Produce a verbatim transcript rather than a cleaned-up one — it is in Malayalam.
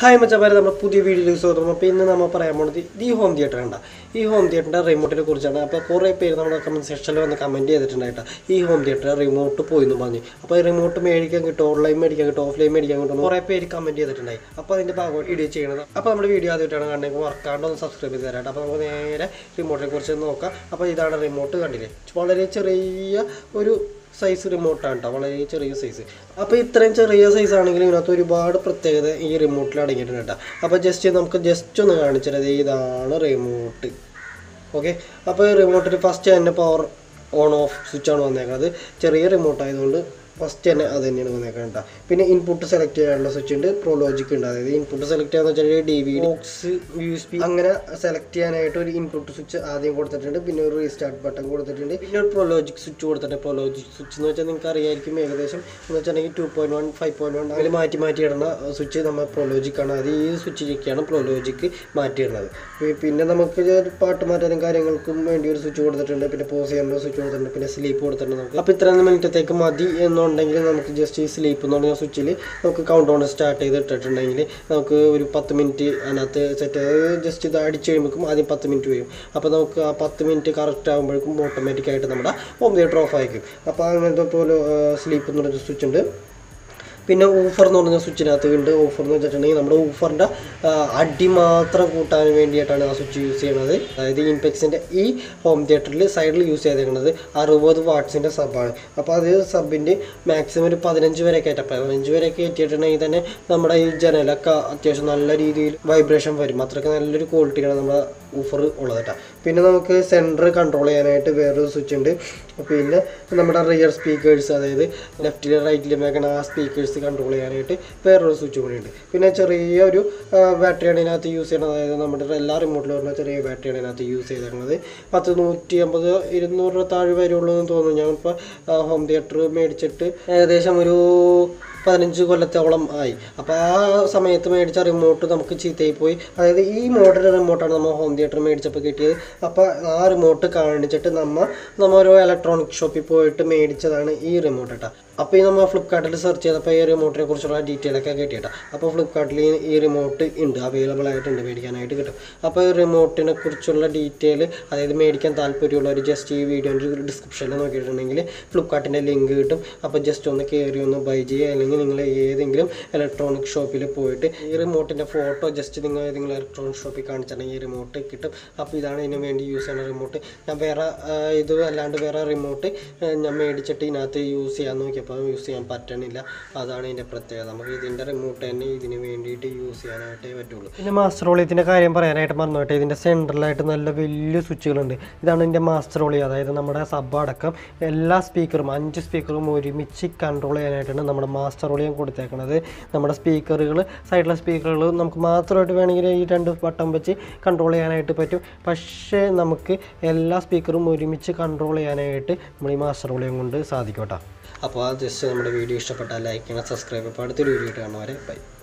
Hi, മച്ചന്മാരെ നമ്മുടെ പുതിയ വീഡിയോയിലേക്ക് സ്വാഗതം. അപ്പോൾ ഇന്ന് നമ്മൾ പറയാൻ പോകുന്നത് ഈ ഹോം തിയേറ്റർ ആണ്. ഈ ഹോം തിയേറ്ററിൻ്റെ റിമോട്ടിനെ കുറിച്ചാണ്. അപ്പോൾ കുറേ പേര് നമ്മുടെ കമൻറ്റ് സെക്ഷനിൽ വന്ന് കമൻറ്റ് ചെയ്തിട്ടുണ്ടായിട്ട് ഈ ഹോം തിയേറ്റർ റിമോട്ട് പോയി എന്ന് പറഞ്ഞു. അപ്പോൾ ഈ റിമോട്ട് മേടിക്കാൻ കിട്ടും, ഓൺലൈൻ മേടിക്കാൻ കിട്ടും, ഓഫ്ലൈൻ മേടിക്കാൻ കിട്ടും, കുറേ പേര് കമൻറ്റ് ചെയ്തിട്ടുണ്ടായി. അപ്പോൾ അതിൻ്റെ ഭാഗമായിട്ട് വീഡിയോ ചെയ്യണത്. അപ്പോൾ നമ്മുടെ വീഡിയോ ആദ്യമായിട്ടാണ് കണ്ടെങ്കിൽ വർക്കാണ്ട് ഒന്ന് സബ്സ്ക്രൈബ് ചെയ്ത് തരാം. അപ്പോൾ നമുക്ക് നേരെ റിമോട്ടിനെ കുറിച്ച് നോക്കാം. അപ്പോൾ ഇതാണ് റിമോട്ട്, കണ്ടില്ലേ, വളരെ ചെറിയ ഒരു സൈസ് റിമോട്ടാണ് കേട്ടോ, വളരെ ചെറിയ സൈസ്. അപ്പോൾ ഇത്രയും ചെറിയ സൈസ് ആണെങ്കിലും ഇതിനകത്ത് ഒരുപാട് പ്രത്യേകത ഈ റിമോട്ടിൽ അടങ്ങിയിട്ടുണ്ട് കേട്ടോ. അപ്പോൾ ജസ്റ്റ് നമുക്ക് ജസ്റ്റ് ഒന്ന് കാണിച്ചത് ഇതാണ് റിമോട്ട്. ഓക്കെ, അപ്പോൾ ഈ റിമോട്ടിൽ ഫസ്റ്റ് തന്നെ പവർ ഓൺ ഓഫ് സ്വിച്ചാണ് വന്നേക്കുന്നത്. ചെറിയ റിമോട്ട് ആയതുകൊണ്ട് ഫസ്റ്റ് തന്നെ അത് തന്നെയാണ് വന്നേക്കുന്നത് കേട്ടോ. പിന്നെ ഇൻപുട്ട് സെലക്ട് ചെയ്യാനുള്ള സ്വിച്ച് ഉണ്ട്, പ്രൊലോജിക് ഉണ്ട്. അതായത് ഇൻപുട്ട് സെലക്ട് ചെയ്യാന്ന് വെച്ചാൽ D V D, box, U S B അങ്ങനെ സെലക്ട് ചെയ്യാനായിട്ട് ഒരു ഇൻപുട്ട് സ്വിച്ച് ആദ്യം കൊടുത്തിട്ടുണ്ട്. പിന്നെ ഒരു റീസ്റ്റാർട്ട് ബട്ടൺ കൊടുത്തിട്ടുണ്ട്. പിന്നെ ഒരു പ്രൊലോജിക് സ്വിച്ച് കൊടുത്തിട്ടുണ്ട്. പ്രൊലോജിക് സ്വിച്ച് എന്ന് വെച്ചാൽ നിങ്ങൾക്ക് അറിയായിരിക്കും, ഏകദേശം എന്ന് വെച്ചിട്ടുണ്ടെങ്കിൽ two point one five point one അതിൽ മാറ്റി മാറ്റി ഇടുന്ന സ്വിച്ച് നമ്മൾ പ്രൊലോജിക് ആണ്. അത് ഈ സ്വിച്ചിലേക്കാണ് പ്രൊലോജിക്ക് മാറ്റിയിടുന്നത്. പിന്നെ നമുക്ക് പാട്ട് മാറ്റാനും കാര്യങ്ങൾക്കും വേണ്ടി ഒരു സ്വിച്ച് കൊടുത്തിട്ടുണ്ട്. പിന്നെ പോസ് ചെയ്യാനുള്ള സ്വിച്ച് കൊടുത്തിട്ടുണ്ട്. പിന്നെ സ്ലീപ്പ് കൊടുത്തിട്ടുണ്ട് നമുക്ക്. അപ്പോൾ ഇത്ര മിനിറ്റത്തേക്ക് മതി എന്നുണ്ടെങ്കിൽ നമുക്ക് ജസ്റ്റ് ഈ സ്ലീപ്പ് എന്ന് പറഞ്ഞ സ്വിച്ചിൽ നമുക്ക് കൗണ്ട് ഡൗൺ സ്റ്റാർട്ട് ചെയ്ത് ഇട്ടിട്ടുണ്ടെങ്കിൽ നമുക്ക് ഒരു പത്ത് മിനിറ്റ് അതിനകത്ത് സെറ്റ് ജസ്റ്റ് ഇത് അടിച്ച് കഴിയുമ്പോഴേക്കും ആദ്യം പത്ത് മിനിറ്റ് വരും. അപ്പോൾ നമുക്ക് ആ പത്ത് മിനിറ്റ് കറക്റ്റ് ആകുമ്പോഴേക്കും ഓട്ടോമാറ്റിക്കായിട്ട് നമ്മുടെ ഹോം തിയേറ്റർ ഓഫ് ആയിരിക്കും. അപ്പോൾ അങ്ങനത്തെ പോലെ സ്ലീപ്പ് എന്ന് പറഞ്ഞ സ്വിച്ച് ഉണ്ട്. പിന്നെ ഊഫർ എന്ന് പറഞ്ഞ സ്വിച്ചിനകത്ത് ഉണ്ട്. ഊഫർ എന്ന് വെച്ചിട്ടുണ്ടെങ്കിൽ നമ്മുടെ ഊഫറിൻ്റെ അടി മാത്രം കൂട്ടാൻ വേണ്ടിയിട്ടാണ് ആ സ്വിച്ച് യൂസ് ചെയ്യുന്നത്. അതായത് ഇംപെക്സിൻ്റെ ഈ ഹോം തിയേറ്ററിൽ സൈഡിൽ യൂസ് ചെയ്തേക്കുന്നത് അറുപത് വാട്ട്സിൻ്റെ സബ്ബാണ്. അപ്പോൾ അത് സബിൻ്റെ മാക്സിമം ഒരു പതിനഞ്ച് വരെ കയറ്റാം. പതിനഞ്ച് വരെ കയറ്റിയിട്ടുണ്ടെങ്കിൽ തന്നെ നമ്മുടെ ഈ ജനലൊക്കെ അത്യാവശ്യം നല്ല രീതിയിൽ വൈബ്രേഷൻ വരും. അത്രയ്ക്ക് നല്ലൊരു ക്വാളിറ്റിയാണ് നമ്മുടെ ഊഫർ ഉള്ളത് കേട്ടോ. പിന്നെ നമുക്ക് സെൻറ്റർ കൺട്രോൾ ചെയ്യാനായിട്ട് വേറൊരു സ്വിച്ച് ഉണ്ട്. പിന്നെ നമ്മുടെ റിയർ സ്പീക്കേഴ്സ്, അതായത് ലെഫ്റ്റിലും റൈറ്റിലും വെക്കണ ആ സ്പീക്കേഴ്സ് കൺട്രോൾ ചെയ്യാനായിട്ട് വേറൊരു സ്വിച്ച് കൂടി ഉണ്ട്. പിന്നെ ചെറിയൊരു ബാറ്ററിയാണ് ഇതിനകത്ത് യൂസ് ചെയ്യുന്നത്. അതായത് നമ്മുടെ എല്ലാ റിമോട്ടിലും പറഞ്ഞാൽ ചെറിയ ബാറ്ററിയാണ് ഇതിനകത്ത് യൂസ് ചെയ്തേക്കുന്നത്. പത്ത് നൂറ്റി അമ്പത് ഇരുന്നൂറ് രൂപ താഴെ വരുള്ളൂ എന്ന് തോന്നുന്നു. ഞാനിപ്പോൾ ഹോം തിയേറ്റർ മേടിച്ചിട്ട് ഏകദേശം ഒരു പതിനഞ്ച് കൊല്ലത്തോളം ആയി. അപ്പോൾ ആ സമയത്ത് മേടിച്ച റിമോട്ട് നമുക്ക് ചീത്തയായി പോയി. അതായത് ഈ മോഡൽ റിമോട്ടാണ് നമ്മൾ ഹോം തിയേറ്റർ മേടിച്ചപ്പോൾ കിട്ടിയത്. അപ്പോൾ ആ റിമോട്ട് കാണിച്ചിട്ട് നമ്മൾ നമ്മൾ ഒരു ഇലക്ട്രോണിക് ഷോപ്പിൽ പോയിട്ട് മേടിച്ചതാണ് ഈ റിമോട്ട് കേട്ടോ. അപ്പോൾ ഈ നമ്മൾ ഫ്ലിപ്കാർട്ടിൽ സെർച്ച് ചെയ്തപ്പോൾ ഈ റിമോട്ടിനെ കുറിച്ചുള്ള ഡീറ്റെയിൽ ഒക്കെ കിട്ടിയിട്ടാ. അപ്പോൾ ഫ്ലിപ്കാർട്ടിൽ ഈ റിമോട്ട് ഉണ്ട്, അവൈലബിൾ ആയിട്ടുണ്ട്, മേടിക്കാനായിട്ട് കിട്ടും. അപ്പോൾ ഈ റിമോട്ടിനെ കുറിച്ചുള്ള ഡീറ്റെയിൽ, അതായത് മേടിക്കാൻ താല്പര്യമുള്ളവർ ജസ്റ്റ് ഈ വീഡിയോൻ്റെ ഡിസ്ക്രിപ്ഷനിൽ നോക്കിയിട്ടുണ്ടെങ്കിൽ ഫ്ലിപ്കാർട്ടിൻ്റെ ലിങ്ക് കിട്ടും. അപ്പോൾ ജസ്റ്റ് ഒന്ന് കയറി ഒന്ന് ബൈ ചെയ്യുക. അല്ലെങ്കിൽ നിങ്ങൾ ഏതെങ്കിലും ഇലക്ട്രോണിക് ഷോപ്പിൽ പോയിട്ട് ഈ റിമോട്ടിൻ്റെ ഫോട്ടോ ജസ്റ്റ് നിങ്ങൾ ഏതെങ്കിലും ഇലക്ട്രോണിക് ഷോപ്പിൽ കാണിച്ചിട്ടുണ്ടെങ്കിൽ ഈ റിമോട്ട് കിട്ടും. അപ്പോൾ ഇതാണ് ഇതിന് വേണ്ടി യൂസ് ചെയ്യുന്ന റിമോട്ട്. ഞാൻ വേറെ ഇത് അല്ലാണ്ട് വേറെ റിമോട്ട് ഞാൻ മേടിച്ചിട്ട് ഇതിനകത്ത് യൂസ് ചെയ്യാൻ നോക്കി. അപ്പോൾ യൂസ് ചെയ്യാൻ പറ്റണില്ല. അതാണ് ഇതിൻ്റെ പ്രത്യേകത. നമുക്ക് ഇതിൻ്റെ റിമോട്ട് തന്നെ ഇതിന് വേണ്ടിയിട്ട് യൂസ് ചെയ്യാനായിട്ടേ പറ്റുള്ളൂ. പിന്നെ മാസ്റ്റർ വോളിയത്തിൻ്റെ കാര്യം പറയാനായിട്ട് മറന്നുപോട്ടെ. ഇതിൻ്റെ സെൻറ്ററിലായിട്ട് നല്ല വലിയ സ്വിച്ചുകളുണ്ട്. ഇതാണ് ഇതിൻ്റെ മാസ്റ്റർ വോളി. അതായത് നമ്മുടെ സബ് അടക്കം എല്ലാ സ്പീക്കറും അഞ്ച് സ്പീക്കറും ഒരുമിച്ച് കൺട്രോൾ ചെയ്യാനായിട്ടാണ് നമ്മുടെ മാസ്റ്റർ വോളിയം കൊടുത്തേക്കുന്നത്. നമ്മുടെ സ്പീക്കറുകൾ, സൈഡിലെ സ്പീക്കറുകൾ നമുക്ക് മാത്രമായിട്ട് വേണമെങ്കിൽ ഈ രണ്ട് ബട്ടൺ വെച്ച് കൺട്രോൾ ചെയ്യാനായിട്ട് പറ്റും. പക്ഷേ നമുക്ക് എല്ലാ സ്പീക്കറും ഒരുമിച്ച് കൺട്രോൾ ചെയ്യാനായിട്ട് നമ്മൾ ഈ മാസ്റ്റർ വോളിയം കൊണ്ട് സാധിക്കും കേട്ടോ. അപ്പോൾ ആ ജസ്റ്റ് നമ്മുടെ വീഡിയോ ഇഷ്ടപ്പെട്ടാൽ ലൈക്ക് ചെയ്യണം, സബ്സ്ക്രൈബ് ചെയ്യണം. അടുത്തൊരു വീഡിയോ കാണുന്നവരെ ബൈ.